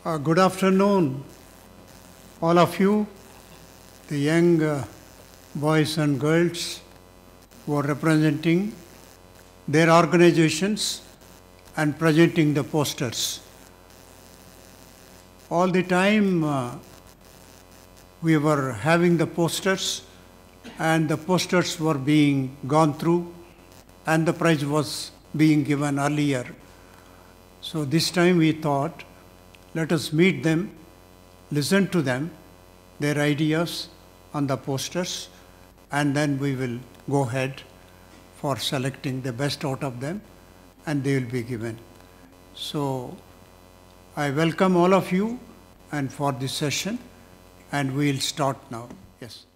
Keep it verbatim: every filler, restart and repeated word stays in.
Uh, good afternoon, all of you, the young uh, boys and girls who are representing their organizations and presenting the posters. All the time uh, we were having the posters and the posters were being gone through and the prize was being given earlier. So this time we thought, let us meet them, listen to them, their ideas on the posters, and then we will go ahead for selecting the best out of them, and they will be given. So I welcome all of you and for this session, and we'll start now. Yes.